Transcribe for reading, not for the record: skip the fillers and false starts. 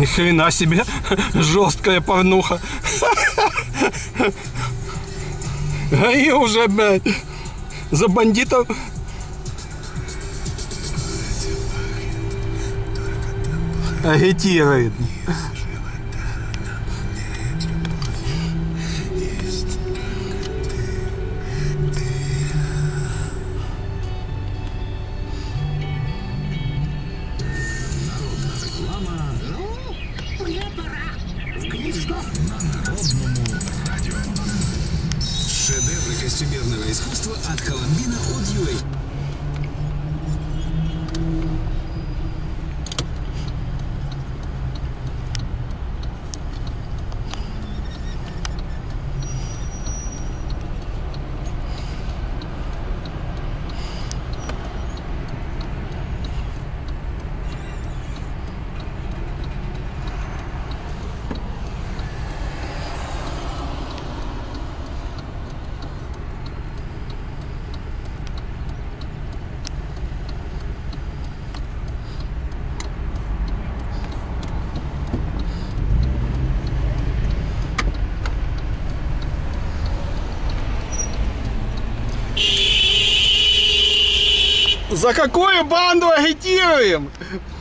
Ни хрена себе, жесткая порнуха. ГАИ уже, блядь, за бандитов. Агитирует. Шедевры костюмерного искусства от Columbina от UA. За какую банду агитируем?